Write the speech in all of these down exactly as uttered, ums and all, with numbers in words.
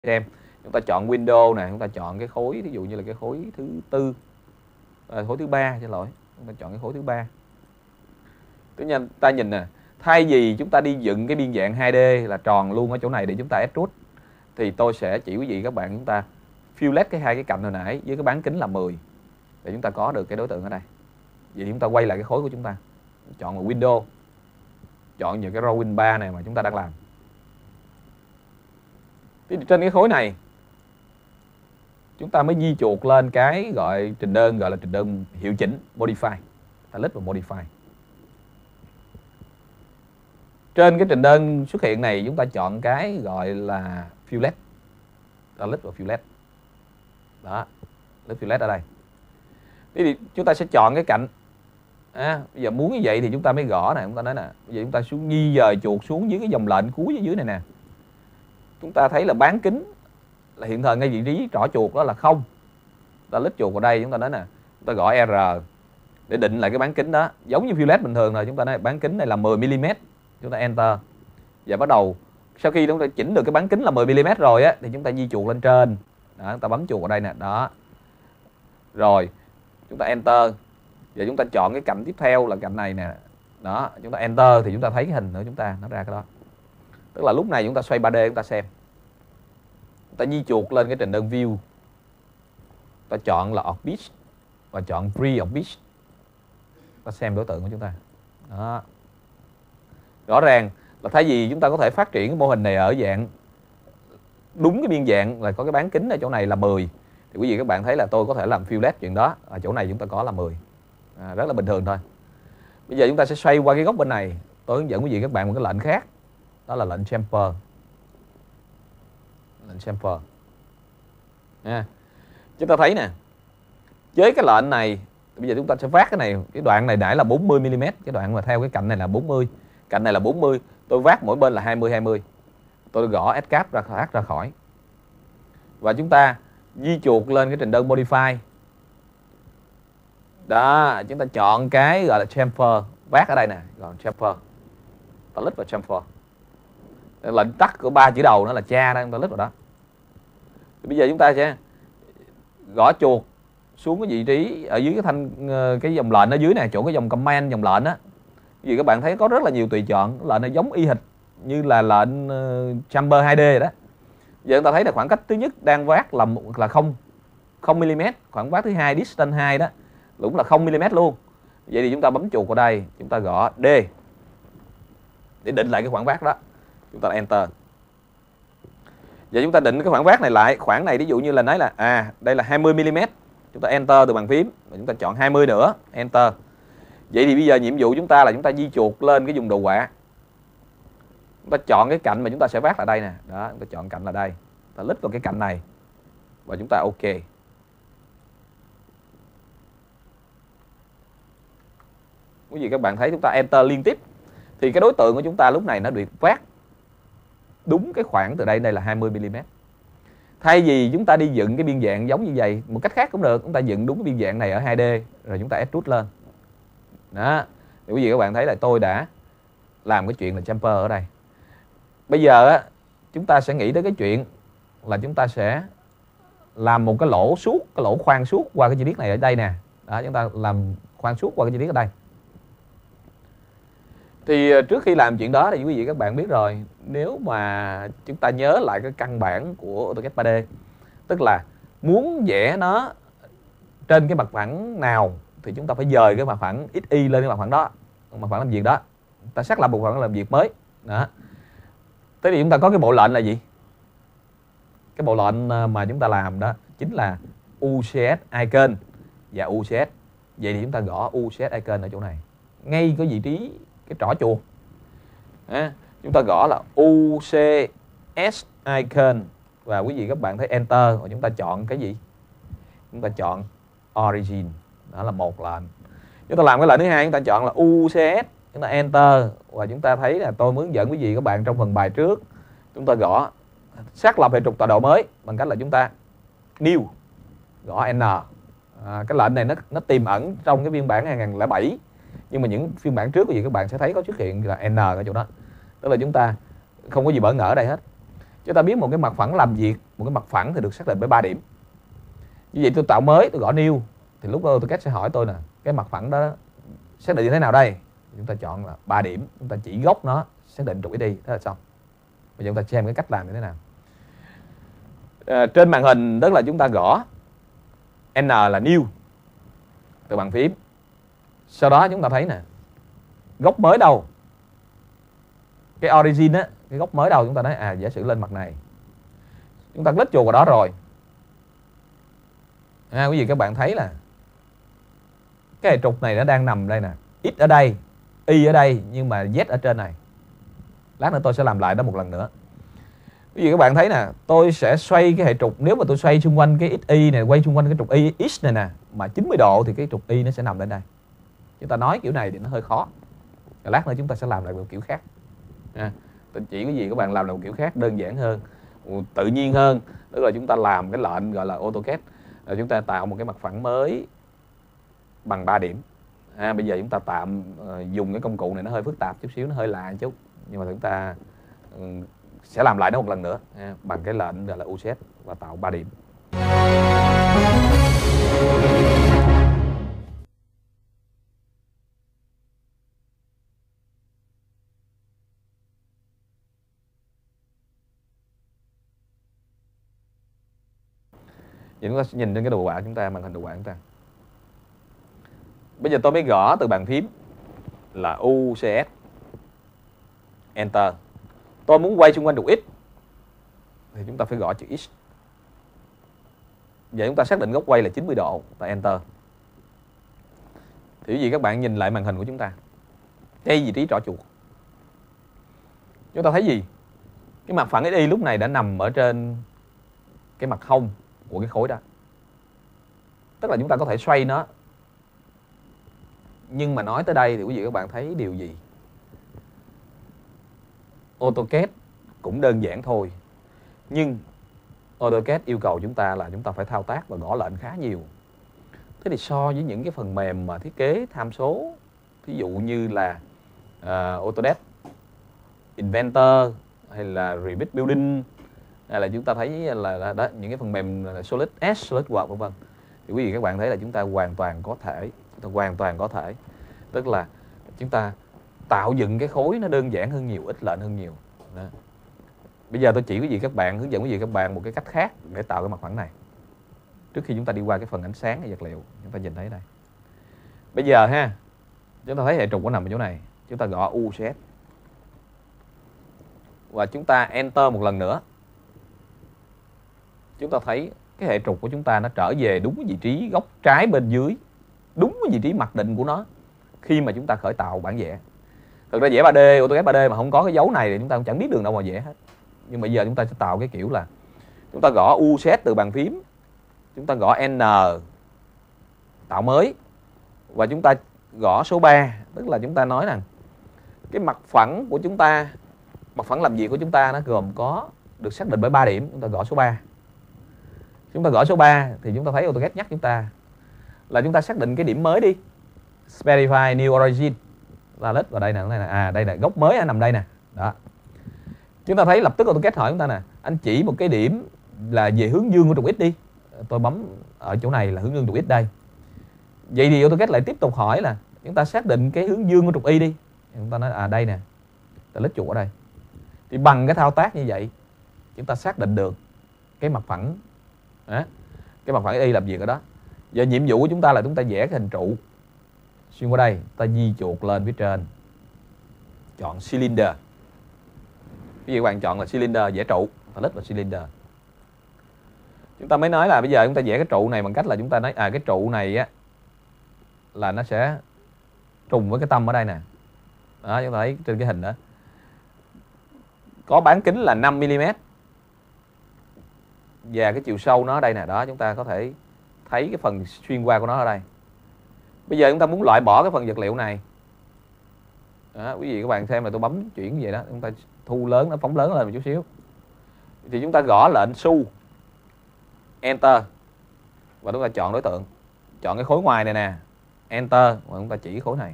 xem. Chúng ta chọn Windows nè, chúng ta chọn cái khối, ví dụ như là cái khối thứ tư, à, khối thứ ba, xin lỗi, chúng ta chọn cái khối thứ ba. Tức nhiên ta nhìn nè, thay vì chúng ta đi dựng cái biên dạng hai D là tròn luôn ở chỗ này để chúng ta extrude, thì tôi sẽ chỉ quý vị các bạn chúng ta fillet cái hai cái cạnh hồi nãy với cái bán kính là mười để chúng ta có được cái đối tượng ở đây. Vậy thì chúng ta quay lại cái khối của chúng ta, chọn vào Windows, chọn những cái drawing ba này mà chúng ta đang làm. Thì trên cái khối này chúng ta mới di chuột lên cái gọi trình đơn, gọi là trình đơn hiệu chỉnh, modify. Ta click vào modify. Trên cái trình đơn xuất hiện này chúng ta chọn cái gọi là fillet. Ta click vào fillet. Đó, click fillet ở đây. Thì chúng ta sẽ chọn cái cạnh. À, bây giờ muốn như vậy thì chúng ta mới gõ nè, chúng ta nói nè, bây giờ chúng ta xuống di dời chuột xuống dưới cái dòng lệnh cuối ở dưới này nè. Chúng ta thấy là bán kính là hiện thời ngay vị trí trỏ chuột đó là không. Ta lít chuột vào đây, chúng ta nói nè, chúng ta gõ R để định lại cái bán kính đó, giống như fillet bình thường rồi. Chúng ta nói bán kính này là mười mi li mét, chúng ta enter. Và bắt đầu sau khi chúng ta chỉnh được cái bán kính là mười mi li mét rồi á, thì chúng ta di chuột lên trên. Đó, chúng ta bấm chuột vào đây nè, đó. Rồi, chúng ta enter. Và chúng ta chọn cái cạnh tiếp theo là cạnh này nè. Đó, chúng ta enter thì chúng ta thấy cái hình nữa chúng ta nó ra cái đó. Tức là lúc này chúng ta xoay ba D chúng ta xem. Chúng ta di chuột lên cái trình đơn view. Ta chọn là Orbit và chọn Free Orbit. Ta xem đối tượng của chúng ta. Đó. Rõ ràng là thay vì chúng ta có thể phát triển cái mô hình này ở dạng đúng cái biên dạng là có cái bán kính ở chỗ này là mười, thì quý vị các bạn thấy là tôi có thể làm fillet chuyện đó. Ở chỗ này chúng ta có là mười. À, rất là bình thường thôi. Bây giờ chúng ta sẽ xoay qua cái góc bên này. Tôi hướng dẫn quý vị các bạn một cái lệnh khác. Đó là lệnh chamfer. Lệnh chamfer. À, chúng ta thấy nè, với cái lệnh này bây giờ chúng ta sẽ vác cái này, cái đoạn này nãy là bốn mươi mi li mét, cái đoạn mà theo cái cạnh này là bốn mươi, cạnh này là bốn mươi, tôi vác mỗi bên là hai mươi hai mươi. Tôi gõ Escape ra thoát ra khỏi. Và chúng ta di chuột lên cái trình đơn modify. Đó, chúng ta chọn cái gọi là chamfer, vác ở đây nè, gọi chamfer. Ta click vào chamfer. Lệnh tắt của ba chữ đầu nó là cha đó, chúng ta click vào đó. Thì bây giờ chúng ta sẽ gõ chuột xuống cái vị trí ở dưới cái thanh cái dòng lệnh ở dưới này, chỗ cái dòng command dòng lệnh á. Vì các bạn thấy có rất là nhiều tùy chọn, lệnh này giống y hệt như là lệnh uh, chamber hai D rồi đó. Giờ chúng ta thấy là khoảng cách thứ nhất đang vác là là không không mi li mét, khoảng vác thứ hai distance hai đó cũng là không mi li mét luôn. Vậy thì chúng ta bấm chuột vào đây, chúng ta gõ D để định lại cái khoảng vác đó. Chúng ta enter. Giờ chúng ta định cái khoảng vác này lại, khoảng này ví dụ như là nói là à, đây là hai mươi mi li mét. Chúng ta enter từ bàn phím và chúng ta chọn hai mươi nữa, enter. Vậy thì bây giờ nhiệm vụ chúng ta là chúng ta di chuột lên cái vùng đồ họa. Chúng ta chọn cái cạnh mà chúng ta sẽ vác là đây nè. Đó, chúng ta chọn cạnh là đây. Ta click vào cái cạnh này và chúng ta OK. Quý vị các bạn thấy chúng ta enter liên tiếp thì cái đối tượng của chúng ta lúc này nó được vác đúng cái khoảng từ đây đây là hai mươi mi li mét. Thay vì chúng ta đi dựng cái biên dạng giống như vậy, một cách khác cũng được, chúng ta dựng đúng cái biên dạng này ở hai D rồi chúng ta extrude lên. Đó. Thì quý vị các bạn thấy là tôi đã làm cái chuyện là chamfer ở đây. Bây giờ á, chúng ta sẽ nghĩ tới cái chuyện là chúng ta sẽ làm một cái lỗ suốt, cái lỗ khoan suốt qua cái chi tiết này ở đây nè. Đó, chúng ta làm khoan suốt qua cái chi tiết ở đây. Thì trước khi làm chuyện đó thì quý vị các bạn biết rồi, nếu mà chúng ta nhớ lại cái căn bản của AutoCAD ba D, tức là muốn vẽ nó trên cái mặt phẳng nào thì chúng ta phải dời cái mặt phẳng ích y lên cái mặt phẳng đó, mặt phẳng làm việc đó. Ta xác lập một mặt phẳng làm việc mới. Đó. Thế thì chúng ta có cái bộ lệnh là gì? Cái bộ lệnh mà chúng ta làm đó chính là u xê ét icon và u xê ét. Vậy thì chúng ta gõ u xê ét icon ở chỗ này, ngay cái vị trí cái trỏ chuột. À, chúng ta gõ là u xê ét icon và quý vị các bạn thấy enter và chúng ta chọn cái gì? Chúng ta chọn origin. Đó là một lệnh. Chúng ta làm cái lệnh thứ hai, chúng ta chọn là u xê ét, chúng ta enter và chúng ta thấy là tôi hướng dẫn quý vị các bạn trong phần bài trước. Chúng ta gõ xác lập hệ trục tọa độ mới bằng cách là chúng ta new, gõ N. À, cái lệnh này nó nó tiềm ẩn trong cái phiên bản hai nghìn không trăm lẻ bảy, nhưng mà những phiên bản trước của gì các bạn sẽ thấy có xuất hiện là N ở chỗ đó. Tức là chúng ta không có gì bỡ ngỡ ở đây hết. Chúng ta biết một cái mặt phẳng làm việc, một cái mặt phẳng thì được xác định với ba điểm. Như vậy tôi tạo mới, tôi gõ new, thì lúc đó AutoCAD sẽ hỏi tôi nè, cái mặt phẳng đó xác định như thế nào đây? Chúng ta chọn là ba điểm, chúng ta chỉ góc nó, xác định trục đi, thế là xong. Bây giờ chúng ta xem cái cách làm như thế nào. À, trên màn hình tức là chúng ta gõ N là new từ bàn phím. Sau đó chúng ta thấy nè, góc mới đâu? Cái origin á, cái góc mới đâu? Chúng ta nói à, giả sử lên mặt này. Chúng ta click chuột vào đó rồi. À, quý vị các bạn thấy là cái hệ trục này nó đang nằm đây nè, X ở đây, Y ở đây, nhưng mà Z ở trên này. Lát nữa tôi sẽ làm lại đó một lần nữa. Quý vị các bạn thấy nè, tôi sẽ xoay cái hệ trục, nếu mà tôi xoay xung quanh cái ích y này, quay xung quanh cái trục Y X này nè, mà chín mươi độ thì cái trục Y nó sẽ nằm lên đây. Chúng ta nói kiểu này thì nó hơi khó. Rồi lát nữa chúng ta sẽ làm lại một kiểu khác. À, tôi chỉ cái gì các bạn làm lại một kiểu khác đơn giản hơn, tự nhiên hơn. Tức là chúng ta làm cái lệnh gọi là AutoCAD, rồi chúng ta tạo một cái mặt phẳng mới bằng ba điểm. À, bây giờ chúng ta tạm uh, dùng cái công cụ này nó hơi phức tạp chút xíu, nó hơi lạ chút, nhưng mà chúng ta uh, sẽ làm lại nó một lần nữa à, bằng cái lệnh gọi là u set và tạo ba điểm. Vậy chúng ta sẽ nhìn trên cái đồ họa chúng ta, màn hình đồ họa chúng ta. Bây giờ tôi mới gõ từ bàn phím là u xê ét, Enter. Tôi muốn quay xung quanh trục X thì chúng ta phải gõ chữ X. Vậy chúng ta xác định góc quay là chín mươi độ và Enter. Thì quý vị các bạn nhìn lại màn hình của chúng ta, ngay vị trí trỏ chuột, chúng ta thấy gì? Cái mặt phẳng Y lúc này đã nằm ở trên cái mặt hông của cái khối đó. Tức là chúng ta có thể xoay nó. Nhưng mà nói tới đây thì quý vị các bạn thấy điều gì? AutoCAD cũng đơn giản thôi, nhưng AutoCAD yêu cầu chúng ta là chúng ta phải thao tác và gõ lệnh khá nhiều. Thế thì so với những cái phần mềm mà thiết kế tham số, ví dụ như là uh, Autodesk Inventor hay là Revit Building, hay là chúng ta thấy là, là đó, những cái phần mềm là Solid S, SolidWorks vân vân, thì quý vị các bạn thấy là chúng ta hoàn toàn có thể, chúng ta hoàn toàn có thể, tức là chúng ta tạo dựng cái khối nó đơn giản hơn nhiều, ít lệnh hơn nhiều. Đó. Bây giờ tôi chỉ quý vị các bạn, hướng dẫn quý vị các bạn một cái cách khác để tạo cái mặt phẳng này. Trước khi chúng ta đi qua cái phần ánh sáng hay vật liệu, chúng ta nhìn thấy đây. Bây giờ ha, chúng ta thấy hệ trục nó nằm ở chỗ này, chúng ta gõ u set và chúng ta Enter một lần nữa. Chúng ta thấy cái hệ trục của chúng ta nó trở về đúng vị trí góc trái bên dưới, đúng vị trí mặc định của nó khi mà chúng ta khởi tạo bản vẽ. Thực ra vẽ ba D, AutoCAD ba D mà không có cái dấu này thì chúng ta chẳng biết đường đâu mà vẽ hết. Nhưng mà bây giờ chúng ta sẽ tạo cái kiểu là chúng ta gõ u set từ bàn phím, chúng ta gõ N tạo mới, và chúng ta gõ số ba, tức là chúng ta nói rằng cái mặt phẳng của chúng ta, mặt phẳng làm việc của chúng ta nó gồm có được xác định bởi ba điểm. Chúng ta gõ số ba. Chúng ta gõ số ba thì chúng ta thấy AutoCAD nhắc chúng ta là chúng ta xác định cái điểm mới đi. Specify new origin. Là lít vào đây nè, đây nè, à đây nè, góc mới nằm đây nè. Đó. Chúng ta thấy lập tức AutoCAD hỏi chúng ta nè, anh chỉ một cái điểm là về hướng dương của trục X đi. Tôi bấm ở chỗ này là hướng dương trục X đây. Vậy thì AutoCAD lại tiếp tục hỏi là chúng ta xác định cái hướng dương của trục Y đi. Chúng ta nói à đây nè, ta lít chuột ở đây. Thì bằng cái thao tác như vậy, chúng ta xác định được cái mặt phẳng, à, cái mặt phẳng Y làm việc ở đó. Giờ nhiệm vụ của chúng ta là chúng ta vẽ cái hình trụ xuyên qua đây, ta di chuột lên phía trên, chọn cylinder. Ví dụ các bạn chọn là cylinder, vẽ trụ, ta lít vào cylinder. Chúng ta mới nói là bây giờ chúng ta vẽ cái trụ này bằng cách là chúng ta nói à cái trụ này á là nó sẽ trùng với cái tâm ở đây nè. Đó, chúng ta thấy trên cái hình đó có bán kính là năm mi li mét và cái chiều sâu nó ở đây nè. Đó, chúng ta có thể thấy cái phần xuyên qua của nó ở đây. Bây giờ chúng ta muốn loại bỏ cái phần vật liệu này. Đó, quý vị các bạn xem là tôi bấm chuyển như vậy đó, chúng ta thu lớn nó, phóng lớn lên một chút xíu. Thì chúng ta gõ lệnh su Enter và chúng ta chọn đối tượng, chọn cái khối ngoài này nè, Enter và chúng ta chỉ khối này,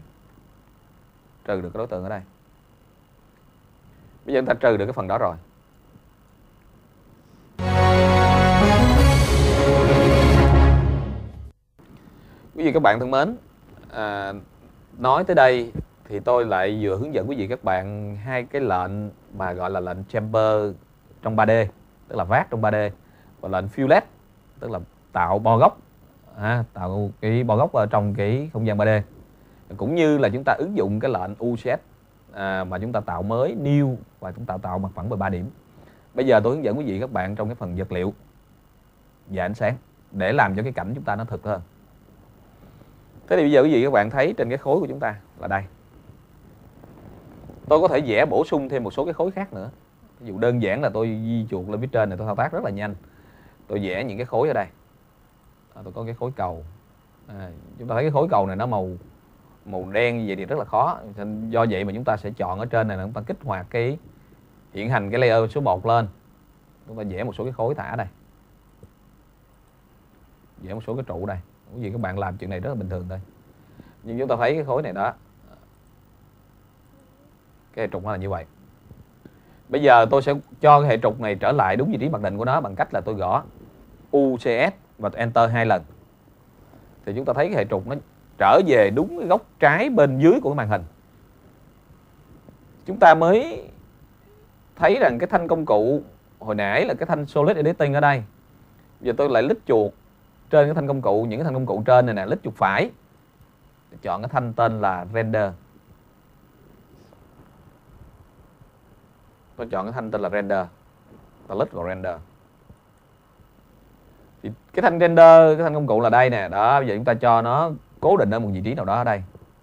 trừ được cái đối tượng ở đây. Bây giờ chúng ta trừ được cái phần đó rồi. vị các bạn thân mến, à, nói tới đây thì tôi lại vừa hướng dẫn quý vị các bạn hai cái lệnh mà gọi là lệnh chamber trong ba D, tức là vát trong ba D, và lệnh fillet, tức là tạo bo góc, à, tạo cái bo góc ở trong cái không gian ba D, cũng như là chúng ta ứng dụng cái lệnh u xê ét à, mà chúng ta tạo mới new và chúng ta tạo mặt phẳng về ba điểm. Bây giờ tôi hướng dẫn quý vị các bạn trong cái phần vật liệu và ánh sáng để làm cho cái cảnh chúng ta nó thực hơn. Thế thì bây giờ quý vị các bạn thấy trên cái khối của chúng ta là đây. Tôi có thể vẽ bổ sung thêm một số cái khối khác nữa. Ví dụ đơn giản là tôi di chuột lên phía trên này, tôi thao tác rất là nhanh. Tôi vẽ những cái khối ở đây. À, tôi có cái khối cầu. À, chúng ta thấy cái khối cầu này nó màu màu đen như vậy thì rất là khó. Do vậy mà chúng ta sẽ chọn ở trên này là chúng ta kích hoạt cái hiện hành cái layer số một lên. Chúng ta vẽ một số cái khối thả đây. Vẽ một số cái trụ đây. Quý vị các bạn làm chuyện này rất là bình thường thôi. Nhưng chúng ta thấy cái khối này đó, cái hệ trục nó là như vậy. Bây giờ tôi sẽ cho cái hệ trục này trở lại đúng vị trí mặc định của nó bằng cách là tôi gõ u xê ét và Enter hai lần. Thì chúng ta thấy cái hệ trục nó trở về đúng cái góc trái bên dưới của cái màn hình. Chúng ta mới thấy rằng cái thanh công cụ hồi nãy là cái thanh Solid Editing ở đây. Giờ tôi lại lít chuột trên cái thanh công cụ, những cái thanh công cụ trên này nè, lít chuột phải, chọn cái thanh tên là Render. Tôi chọn cái thanh tên là Render, ta lít vào Render. Thì cái thanh Render, cái thanh công cụ là đây nè, đó. Bây giờ chúng ta cho nó cố định ở một vị trí nào đó ở đây.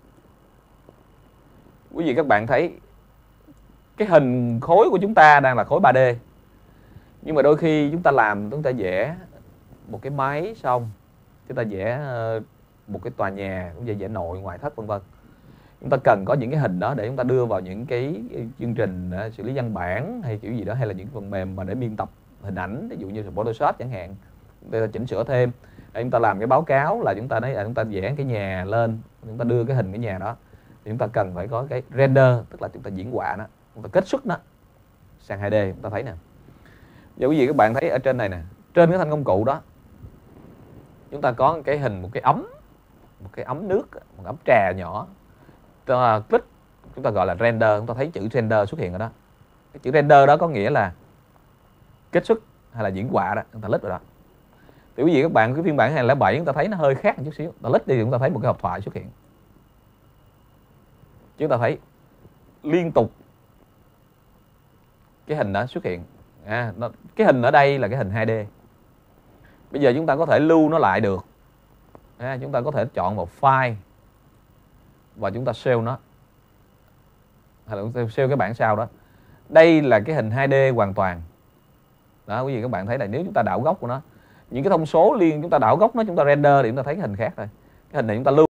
Quý vị các bạn thấy cái hình khối của chúng ta đang là khối ba D, nhưng mà đôi khi chúng ta làm, chúng ta vẽ một cái máy xong, chúng ta vẽ một cái tòa nhà, cũng như vẽ nội ngoại thất vân vân, chúng ta cần có những cái hình đó để chúng ta đưa vào những cái chương trình xử lý văn bản hay kiểu gì đó, hay là những phần mềm mà để biên tập hình ảnh, ví dụ như Photoshop chẳng hạn, chúng ta chỉnh sửa thêm. Để chúng ta làm cái báo cáo là chúng ta nói là chúng ta vẽ cái nhà lên, chúng ta đưa cái hình cái nhà đó, thì chúng ta cần phải có cái render, tức là chúng ta diễn họa nó, chúng ta kết xuất nó sang hai D. Chúng ta thấy nè, giờ quý vị các bạn thấy ở trên này nè, trên cái thanh công cụ đó chúng ta có cái hình một cái ấm, một cái ấm nước, một ấm trà nhỏ. Chúng ta click, chúng ta gọi là render, chúng ta thấy chữ render xuất hiện ở đó. Cái chữ render đó có nghĩa là kết xuất hay là diễn họa đó, chúng ta click vào đó. Thì quý vị các bạn, cái phiên bản hai không không bảy chúng ta thấy nó hơi khác một chút xíu. Ta click đi thì chúng ta thấy một cái hộp thoại xuất hiện. Chúng ta thấy liên tục cái hình đó xuất hiện. À, nó, cái hình ở đây là cái hình hai D. Bây giờ chúng ta có thể lưu nó lại được. À, chúng ta có thể chọn một file và chúng ta save nó, hay là chúng ta save cái bản sao đó. Đây là cái hình hai D hoàn toàn. Đó, quý vị các bạn thấy là nếu chúng ta đảo góc của nó, những cái thông số liên chúng ta đảo góc nó, chúng ta render thì chúng ta thấy cái hình khác thôi. Cái hình này chúng ta lưu